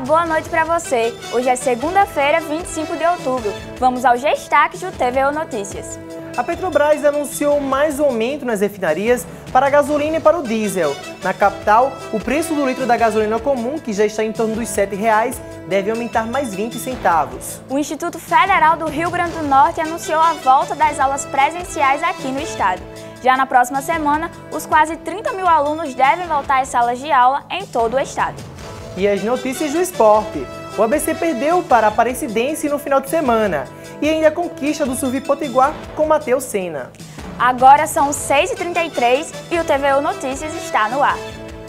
boa noite para você. Hoje é segunda-feira, 25 de outubro. Vamos aos destaques do TVO Notícias. A Petrobras anunciou mais um aumento nas refinarias para a gasolina e para o diesel. Na capital, o preço do litro da gasolina comum, que já está em torno dos R$ 7,00, deve aumentar mais 20 centavos. O Instituto Federal do Rio Grande do Norte anunciou a volta das aulas presenciais aqui no estado. Já na próxima semana, os quase 30 mil alunos devem voltar às salas de aula em todo o estado. E as notícias do esporte. O ABC perdeu para a Aparecidense no final de semana. E ainda a conquista do Suvi Potiguar com Matheus Senna. Agora são 6h33 e o TVO Notícias está no ar.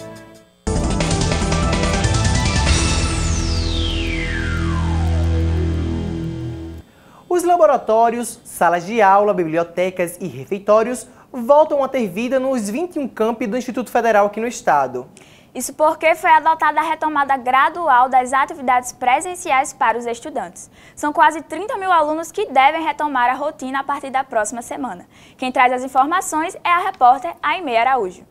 Os laboratórios, salas de aula, bibliotecas e refeitórios voltam a ter vida nos 21 campi do Instituto Federal aqui no estado. Isso porque foi adotada a retomada gradual das atividades presenciais para os estudantes. São quase 30 mil alunos que devem retomar a rotina a partir da próxima semana. Quem traz as informações é a repórter Aimee Araújo.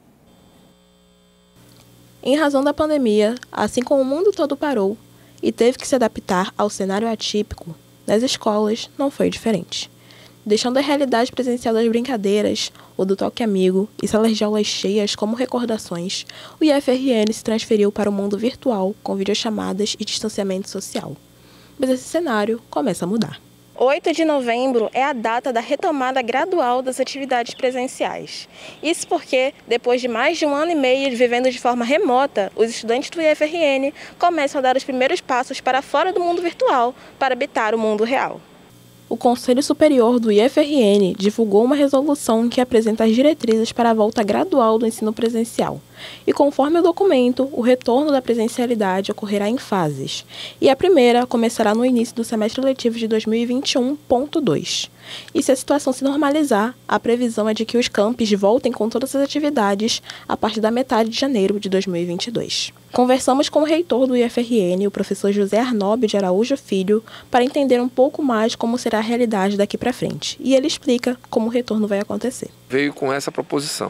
Em razão da pandemia, assim como o mundo todo parou e teve que se adaptar ao cenário atípico, nas escolas não foi diferente. Deixando a realidade presencial das brincadeiras, ou do toque amigo e salas de aulas cheias como recordações, o IFRN se transferiu para o mundo virtual com videochamadas e distanciamento social. Mas esse cenário começa a mudar. 8 de novembro é a data da retomada gradual das atividades presenciais. Isso porque, depois de mais de 1 ano e meio vivendo de forma remota, os estudantes do IFRN começam a dar os primeiros passos para fora do mundo virtual para habitar o mundo real. O Conselho Superior do IFRN divulgou uma resolução que apresenta as diretrizes para a volta gradual do ensino presencial. E conforme o documento, o retorno da presencialidade ocorrerá em fases. E a primeira começará no início do semestre letivo de 2021.2. E se a situação se normalizar, a previsão é de que os campos voltem com todas as atividades a partir da metade de janeiro de 2022. Conversamos com o reitor do IFRN, o professor José Arnóbio de Araújo Filho, para entender um pouco mais como será a realidade daqui para frente. E ele explica como o retorno vai acontecer. Veio com essa proposição,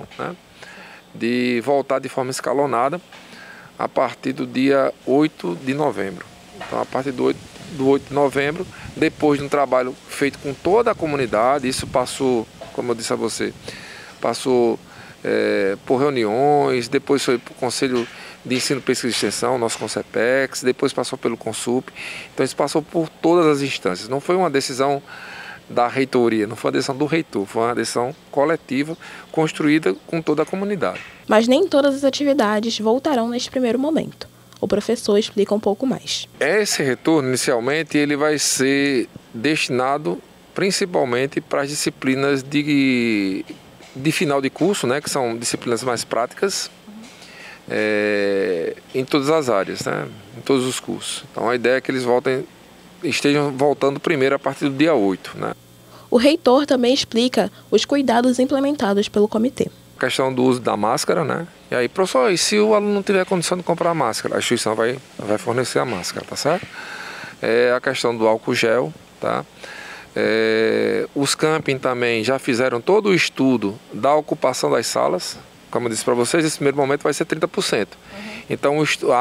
de voltar de forma escalonada a partir do dia 8 de novembro. Então, a partir do 8 de novembro, depois de um trabalho feito com toda a comunidade, isso passou, como eu disse a você, passou por reuniões, depois foi para o Conselho de Ensino, Pesquisa e Extensão, nosso Concepex, depois passou pelo Consup. Então isso passou por todas as instâncias. Não foi uma decisão da reitoria, não foi uma decisão do reitor, foi uma decisão coletiva construída com toda a comunidade. Mas nem todas as atividades voltarão neste primeiro momento. O professor explica um pouco mais. Esse retorno, inicialmente, ele vai ser destinado principalmente para as disciplinas de final de curso, que são disciplinas mais práticas, em todas as áreas, em todos os cursos. Então a ideia é que eles estejam voltando primeiro a partir do dia 8. O reitor também explica os cuidados implementados pelo comitê. A questão do uso da máscara, E aí, professor, e se o aluno não tiver condição de comprar a máscara? A instituição vai fornecer a máscara, tá certo? A questão do álcool gel, tá? Os camping também já fizeram todo o estudo da ocupação das salas. Como eu disse para vocês, esse primeiro momento vai ser 30%. Então,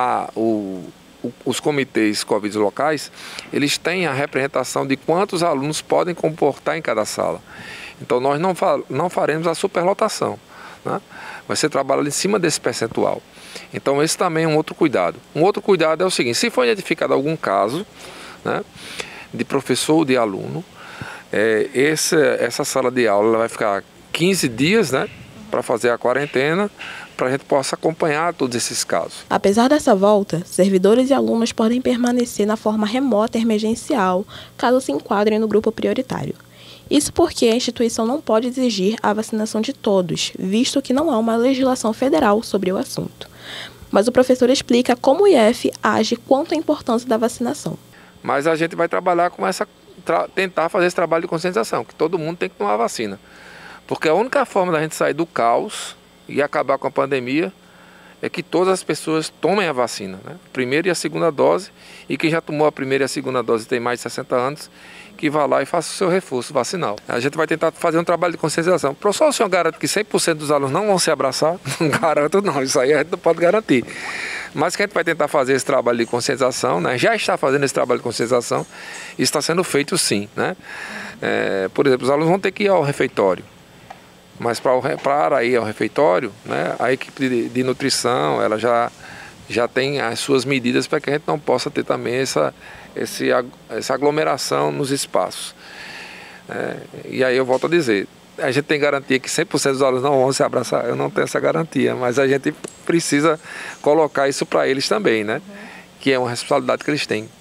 os comitês Covid locais, eles têm a representação de quantos alunos podem comportar em cada sala. Então, nós não faremos a superlotação. Vai ser trabalhado em cima desse percentual. Então, esse também é um outro cuidado. Um outro cuidado é o seguinte: se for identificado algum caso de professor ou de aluno, essa sala de aula ela vai ficar 15 dias, para fazer a quarentena, para a gente possa acompanhar todos esses casos. Apesar dessa volta, servidores e alunos podem permanecer na forma remota emergencial, caso se enquadrem no grupo prioritário. Isso porque a instituição não pode exigir a vacinação de todos, visto que não há uma legislação federal sobre o assunto. Mas o professor explica como o IF age quanto à importância da vacinação. Mas a gente vai trabalhar com tentar fazer esse trabalho de conscientização, que todo mundo tem que tomar a vacina. Porque a única forma da gente sair do caos e acabar com a pandemia é que todas as pessoas tomem a vacina, primeira e a segunda dose, e quem já tomou a primeira e a segunda dose e tem mais de 60 anos, que vá lá e faça o seu reforço vacinal. A gente vai tentar fazer um trabalho de conscientização. Professor, o senhor garante que 100% dos alunos não vão se abraçar? Não garanto não, isso aí a gente não pode garantir. mas que a gente vai tentar fazer esse trabalho de conscientização, né? Já está fazendo esse trabalho de conscientização e está sendo feito sim, né? Por exemplo, os alunos vão ter que ir ao refeitório, mas para ir ao refeitório, né, a equipe de nutrição ela já tem as suas medidas para que a gente não possa ter também essa aglomeração nos espaços. E aí eu volto a dizer, a gente tem garantia que 100% dos alunos não vão se abraçar, eu não tenho essa garantia, mas a gente precisa colocar isso para eles também, né? Que é uma responsabilidade que eles têm.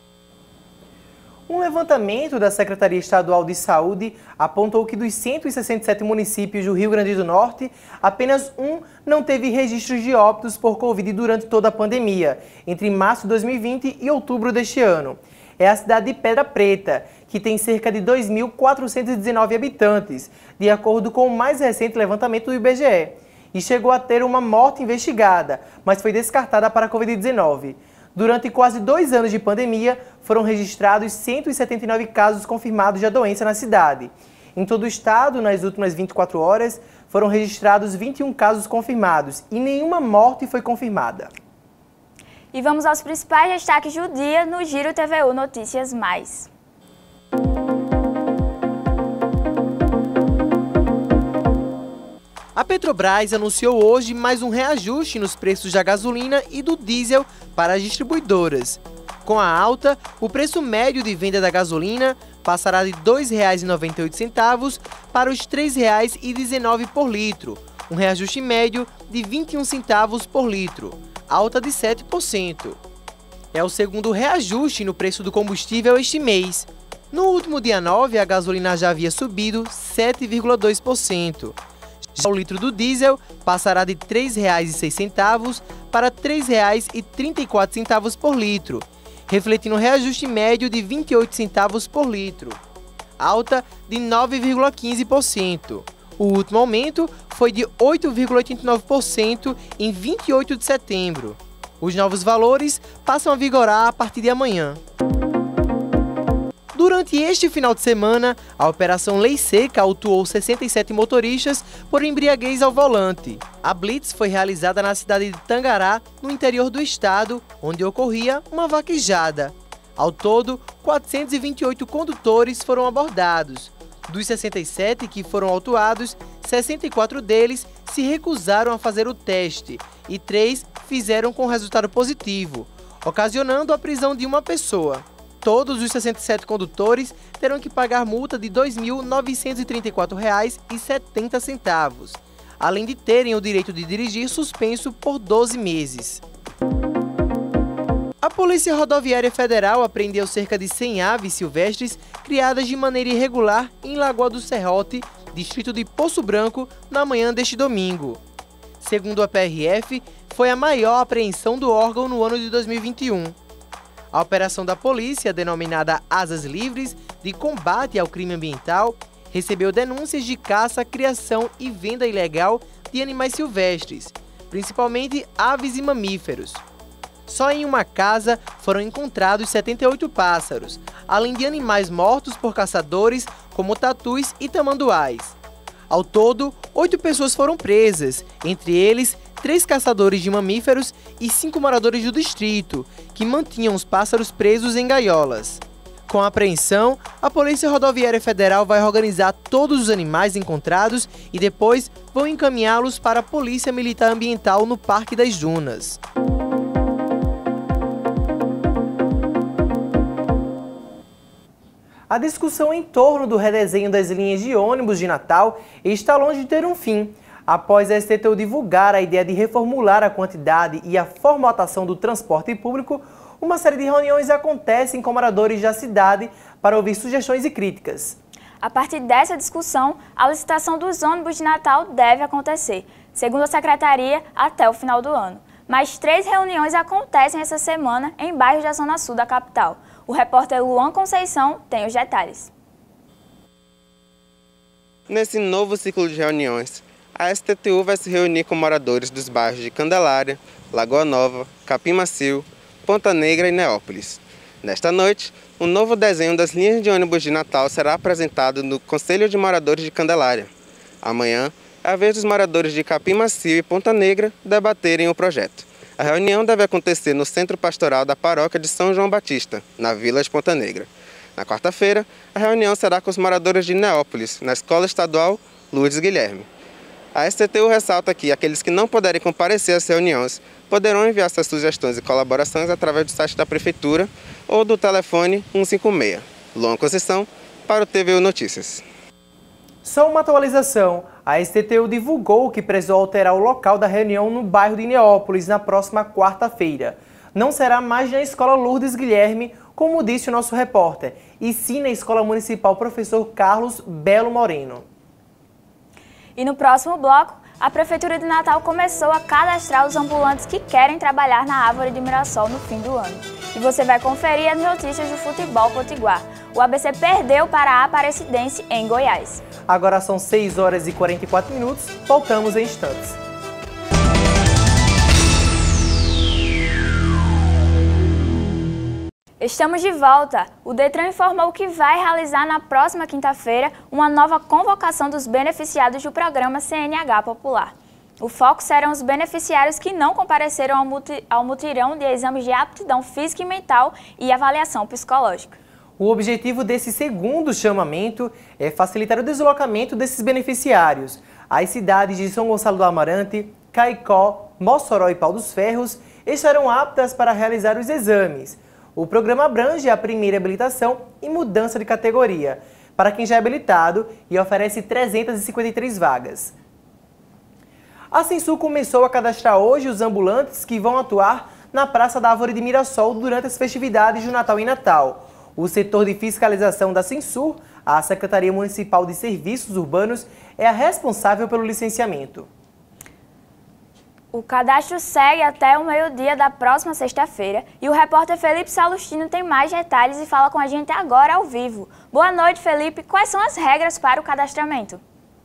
Um levantamento da Secretaria Estadual de Saúde apontou que dos 167 municípios do Rio Grande do Norte, apenas um não teve registros de óbitos por Covid durante toda a pandemia, entre março de 2020 e outubro deste ano. É a cidade de Pedra Preta, que tem cerca de 2.419 habitantes, de acordo com o mais recente levantamento do IBGE, e chegou a ter uma morte investigada, mas foi descartada para a Covid-19. Durante quase 2 anos de pandemia, foram registrados 179 casos confirmados da doença na cidade. Em todo o estado, nas últimas 24 horas, foram registrados 21 casos confirmados e nenhuma morte foi confirmada. E vamos aos principais destaques do dia no Giro TVU Notícias Mais. A Petrobras anunciou hoje mais um reajuste nos preços da gasolina e do diesel para as distribuidoras. Com a alta, o preço médio de venda da gasolina passará de R$ 2,98 para os R$ 3,19 por litro, um reajuste médio de 21 centavos por litro, alta de 7%. É o segundo reajuste no preço do combustível este mês. No último dia 9, a gasolina já havia subido 7,2%. Já o litro do diesel passará de R$ 3,06 para R$ 3,34 por litro, refletindo um reajuste médio de 28 centavos por litro, alta de 9,15%. O último aumento foi de 8,89% em 28 de setembro. Os novos valores passam a vigorar a partir de amanhã. Durante este final de semana, a Operação Lei Seca autuou 67 motoristas por embriaguez ao volante. A blitz foi realizada na cidade de Tangará, no interior do estado, onde ocorria uma vaquejada. Ao todo, 428 condutores foram abordados. Dos 67 que foram autuados, 64 deles se recusaram a fazer o teste e 3 fizeram com resultado positivo, ocasionando a prisão de uma pessoa. Todos os 67 condutores terão que pagar multa de R$ 2.934,70, além de terem o direito de dirigir suspenso por 12 meses. A Polícia Rodoviária Federal apreendeu cerca de 100 aves silvestres criadas de maneira irregular em Lagoa do Serrote, distrito de Poço Branco, na manhã deste domingo. Segundo a PRF, foi a maior apreensão do órgão no ano de 2021. A operação da polícia, denominada Asas Livres, de combate ao crime ambiental, recebeu denúncias de caça, criação e venda ilegal de animais silvestres, principalmente aves e mamíferos. Só em uma casa foram encontrados 78 pássaros, além de animais mortos por caçadores, como tatus e tamanduás. Ao todo, 8 pessoas foram presas, entre eles 3 caçadores de mamíferos e 5 moradores do distrito, que mantinham os pássaros presos em gaiolas. Com a apreensão, a Polícia Rodoviária Federal vai organizar todos os animais encontrados e depois vão encaminhá-los para a Polícia Militar Ambiental no Parque das Dunas. A discussão em torno do redesenho das linhas de ônibus de Natal está longe de ter um fim. Após a STTU divulgar a ideia de reformular a quantidade e a formatação do transporte público, uma série de reuniões acontecem com moradores da cidade para ouvir sugestões e críticas. A partir dessa discussão, a licitação dos ônibus de Natal deve acontecer, segundo a Secretaria, até o final do ano. Mais 3 reuniões acontecem essa semana em bairros da Zona Sul da capital. O repórter Luan Conceição tem os detalhes. Nesse novo ciclo de reuniões, a STTU vai se reunir com moradores dos bairros de Candelária, Lagoa Nova, Capim Macio, Ponta Negra e Neópolis. Nesta noite, um novo desenho das linhas de ônibus de Natal será apresentado no Conselho de Moradores de Candelária. Amanhã, é a vez dos moradores de Capim Macio e Ponta Negra debaterem o projeto. A reunião deve acontecer no Centro Pastoral da Paróquia de São João Batista, na Vila de Ponta Negra. Na quarta-feira, a reunião será com os moradores de Neópolis, na Escola Estadual Lourdes Guilherme. A STTU ressalta que aqueles que não puderem comparecer às reuniões poderão enviar suas sugestões e colaborações através do site da Prefeitura ou do telefone 156. Luan Conceição, para o TVU Notícias. Só uma atualização, a STTU divulgou que precisou alterar o local da reunião no bairro de Neópolis na próxima quarta-feira. Não será mais na Escola Lourdes Guilherme, como disse o nosso repórter, e sim na Escola Municipal Professor Carlos Belo Moreno. E no próximo bloco, a Prefeitura de Natal começou a cadastrar os ambulantes que querem trabalhar na Árvore de Mirassol no fim do ano. E você vai conferir as notícias do futebol potiguar. O ABC perdeu para a Aparecidense em Goiás. Agora são 6 horas e 44 minutos, voltamos em instantes. Estamos de volta. O Detran informou que vai realizar na próxima quinta-feira uma nova convocação dos beneficiados do programa CNH Popular. O foco serão os beneficiários que não compareceram ao mutirão de exames de aptidão física e mental e avaliação psicológica. O objetivo desse segundo chamamento é facilitar o deslocamento desses beneficiários. As cidades de São Gonçalo do Amarante, Caicó, Mossoró e Pau dos Ferros estarão aptas para realizar os exames. O programa abrange a primeira habilitação e mudança de categoria, para quem já é habilitado, e oferece 353 vagas. A Censul começou a cadastrar hoje os ambulantes que vão atuar na Praça da Árvore de Mirassol durante as festividades do Natal e Natal. O setor de fiscalização da Censul, a Secretaria Municipal de Serviços Urbanos, é a responsável pelo licenciamento. O cadastro segue até o meio-dia da próxima sexta-feira e o repórter Felipe Salustino tem mais detalhes e fala com a gente agora ao vivo. Boa noite, Felipe. Quais são as regras para o cadastramento?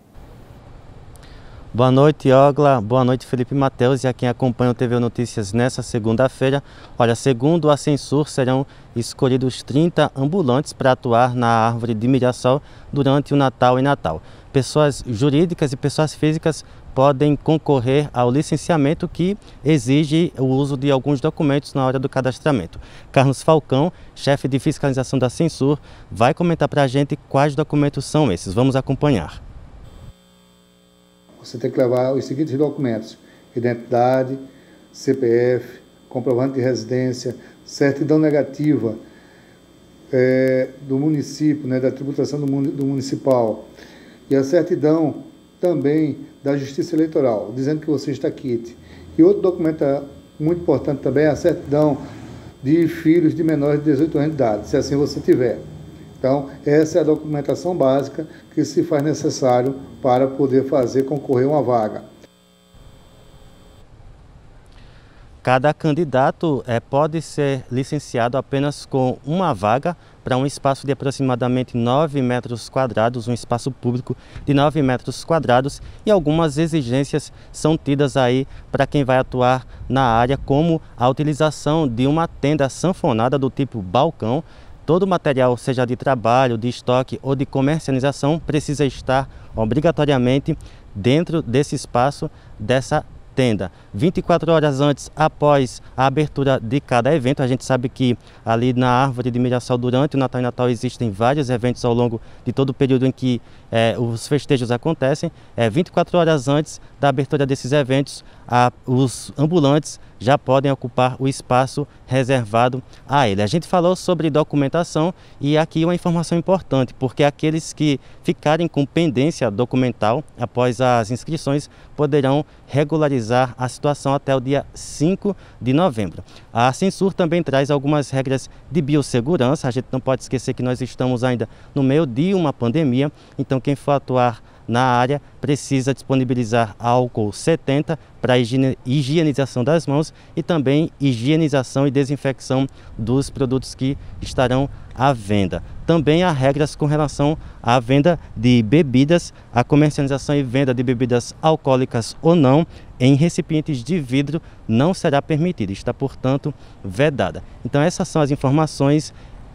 Boa noite, Ogla. Boa noite, Felipe Mateus e a quem acompanha o TVU Notícias nessa segunda-feira. Olha, segundo a Censur, serão escolhidos 30 ambulantes para atuar na Árvore de Mirassol durante o Natal e Natal. Pessoas jurídicas e pessoas físicas podem concorrer ao licenciamento que exige o uso de alguns documentos na hora do cadastramento. Carlos Falcão, chefe de fiscalização da Censur, vai comentar para a gente quais documentos são esses. Vamos acompanhar. Você tem que levar os seguintes documentos: identidade, CPF, comprovante de residência, certidão negativa do município, da tributação do municipal, e a certidão também da Justiça Eleitoral, dizendo que você está quite. E outro documento muito importante também é a certidão de filhos de menores de 18 anos de idade, se assim você tiver. Então, essa é a documentação básica que se faz necessário para poder concorrer a uma vaga. Cada candidato pode ser licenciado apenas com uma vaga para um espaço de aproximadamente 9 metros quadrados, um espaço público de 9 metros quadrados, e algumas exigências são tidas aí para quem vai atuar na área, como a utilização de uma tenda sanfonada do tipo balcão. Todo material, seja de trabalho, de estoque ou de comercialização, precisa estar obrigatoriamente dentro desse espaço, dessa tenda. 24 horas antes, após a abertura de cada evento, a gente sabe que ali na Árvore de Mirassol, durante o Natal e Natal, existem vários eventos ao longo de todo o período em que os festejos acontecem. 24 horas antes da abertura desses eventos, os ambulantes já podem ocupar o espaço reservado a ele. A gente falou sobre documentação e aqui uma informação importante, porque aqueles que ficarem com pendência documental após as inscrições poderão regularizar a situação até o dia 5 de novembro. A Censur também traz algumas regras de biossegurança. A gente não pode esquecer que nós estamos ainda no meio de uma pandemia, então quem for atuar na área precisa disponibilizar álcool 70 para higienização das mãos e também higienização e desinfecção dos produtos que estarão à venda. Também há regras com relação à venda de bebidas, a comercialização e venda de bebidas alcoólicas ou não em recipientes de vidro não será permitida, está, portanto, vedada. Então essas são as informações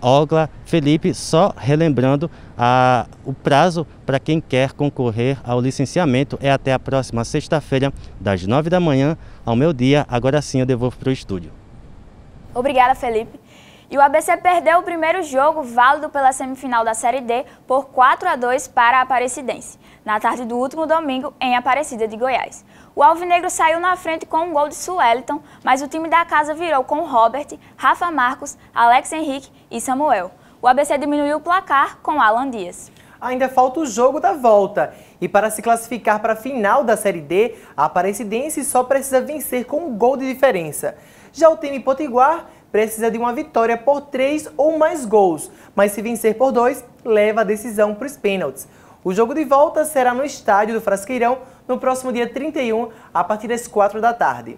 Olga, Felipe, só relembrando, o prazo para quem quer concorrer ao licenciamento é até a próxima sexta-feira, das 9 da manhã ao meio-dia. Agora sim eu devolvo para o estúdio. Obrigada, Felipe. E o ABC perdeu o primeiro jogo válido pela semifinal da Série D por 4-2 para a Aparecidense, na tarde do último domingo em Aparecida de Goiás. O alvinegro saiu na frente com um gol de Sueliton, mas o time da casa virou com Robert, Rafa Marcos, Alex Henrique e Samuel. O ABC diminuiu o placar com Alan Dias. Ainda falta o jogo da volta. E para se classificar para a final da Série D, a Aparecidense só precisa vencer com um gol de diferença. Já o time potiguar precisa de uma vitória por 3 ou mais gols, mas se vencer por 2, leva a decisão para os pênaltis. O jogo de volta será no estádio do Frasqueirão no próximo dia 31, a partir das 4 da tarde.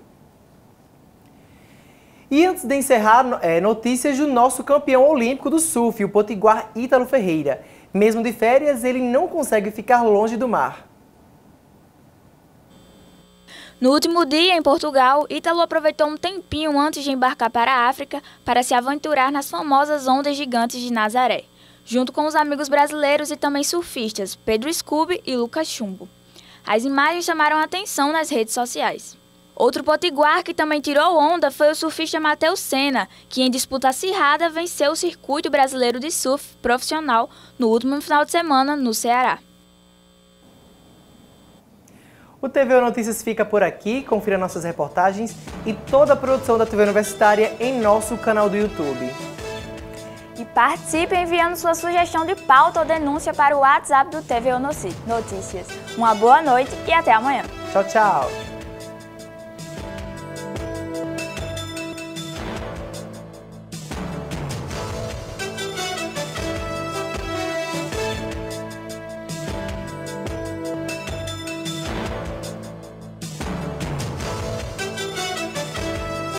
E antes de encerrar, notícias do nosso campeão olímpico do surf, o potiguar Ítalo Ferreira. Mesmo de férias, ele não consegue ficar longe do mar. No último dia, em Portugal, Ítalo aproveitou um tempinho antes de embarcar para a África para se aventurar nas famosas ondas gigantes de Nazaré, junto com os amigos brasileiros e também surfistas Pedro Scooby e Lucas Chumbo. As imagens chamaram a atenção nas redes sociais. Outro potiguar que também tirou onda foi o surfista Matheus Senna, que em disputa acirrada venceu o circuito brasileiro de surf profissional no último final de semana no Ceará. O TVU Notícias fica por aqui, confira nossas reportagens e toda a produção da TV Universitária em nosso canal do YouTube. E participe enviando sua sugestão de pauta ou denúncia para o WhatsApp do TVU Notícias. Uma boa noite e até amanhã. Tchau, tchau!